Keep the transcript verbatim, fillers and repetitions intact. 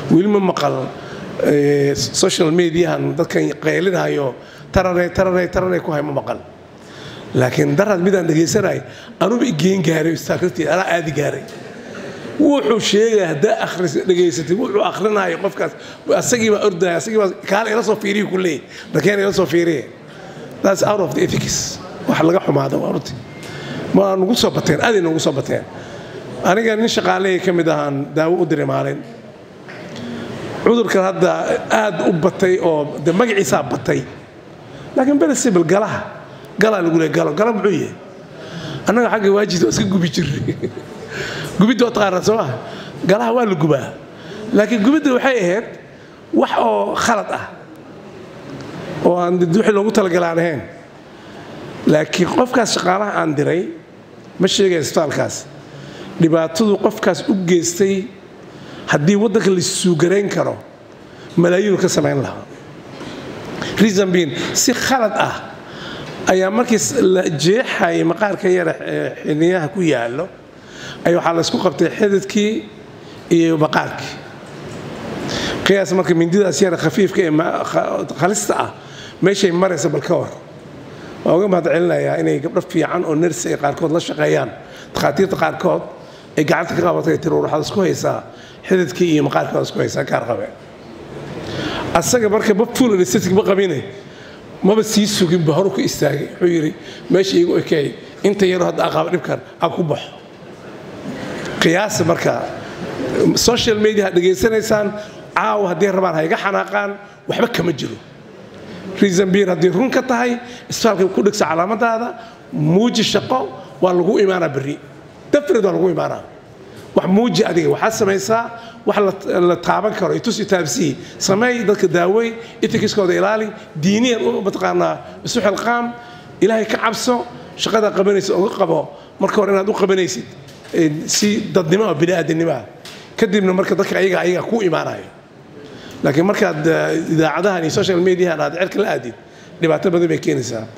ويلما مقال سوشيال ميديا هن dadkan qeylinayo tarare tarare tarare ku hay ma maqal laakiin darad midaan dhageysanay anugu igeen gaaray istaagtay ana aadi gaaray wuxuu sheegay hada akhris dhageysatay wuxuu akhrinayo qofkaas asagii ba orday asagii ba kaal ila soo fiiriyo kulay dadkeen ila soo fiiriyo that's out of the ethics wax laga xumaado warti ma nugu soo bateen aad nugu soo bateen aniga nin shaqaale ka mid ahaan daawo u diray maalin cudurka hadda aad u batay oo de magaciisa batay laakiin balsibal galaha gala lagu leeyahay galo galo muxuu yahay anaga xagga waajid iska gubi jiray gubidda taqaana soo galaha waa la gubaa laakiin gubidda waxay ahayd wax oo khalad ah oo aan wixii loogu talagalaanayn laakiin qofkaas shaqaalaha aan diray ma sheegay isbitaalkaas dhibaatadu qofkaas u geystay haddii waddanka la suugareyn karo malaayiin ka samayn lahaa reason being si khalad ah ayaa markii la jeexay maqaarka yar xiniyaha ku yaalo ay waxa la isku qabtay xididkii iyo maqaarkii qiyaas markii mindidaas yar khafiifka ee khalista ah meeshay maraysa balka war waa uga mahad celinayaa inay gabdho fiican oo nurse ay qaarkood la shaqeeyaan takhaatiirta qaarkood ay gacanta ka qabatay tiro waxa isku haysaa xididkii iyo maqaarka isku haysaa gaar qabe asaga marka ba full anesthetic ba qabinay maba sii sugin ba hor ku istaagay wuxuu yiri meesha igu ekay inta yar hadda aqab dhibkan aan ku baxo qiyaas marka social media dhageysanaysaan caaw hadii rabaan hayga xanaaqaan waxba kama jiro reason beer hadii run ka tahay isbitaalka ku dhigsa calaamadaada muuji shaqo waa lagu imaana bari dafrid waa lagu imaana wax muuji adiga waxa samaysaa wax la taaban karo itus taabsi samay dadka daaway etikiskooda ilaali diiniyan u mataqaana isu xilqaam ilaahay ka cabso shaqada qabanaysa oo qabo marka hore inaad u qabanaysid si dadnimo oo bini'aadanimo kadibna marka dadka ayaga ayaga ku imaanayo laakiin marka idaacadaha iyo social media aad cirka la aadid dhibaato badan bay keenaysaa